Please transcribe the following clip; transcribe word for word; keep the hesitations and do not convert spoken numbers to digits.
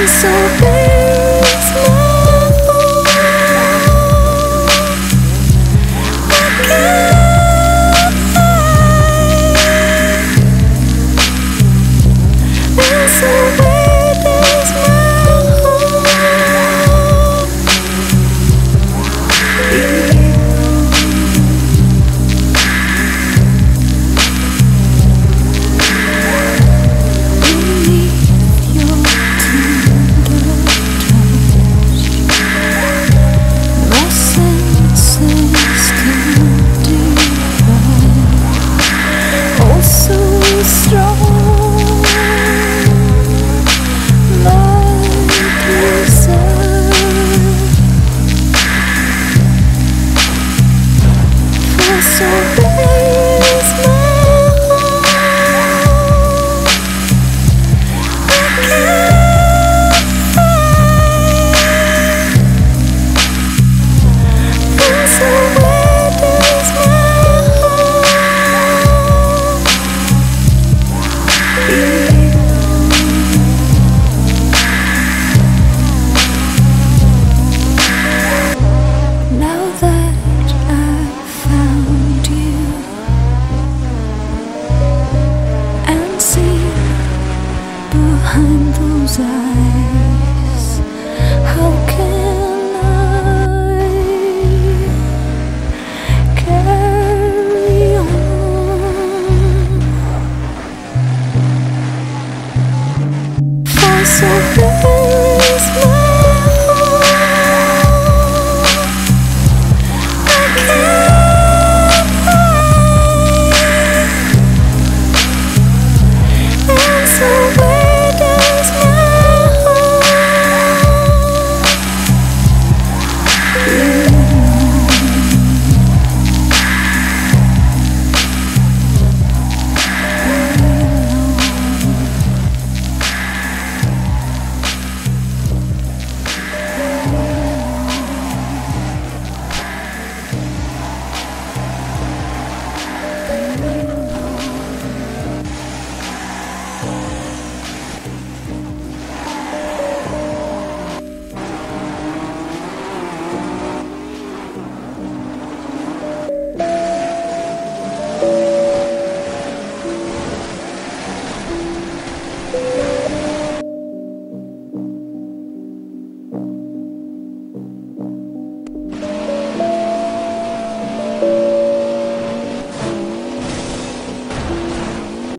so very small. I can't find. And so where there's my home. So where is my home? I can't find. And so where is my home? Now that I've found you and seen behind those eyes, how can I carry on? For so where is my home? I can't find. And so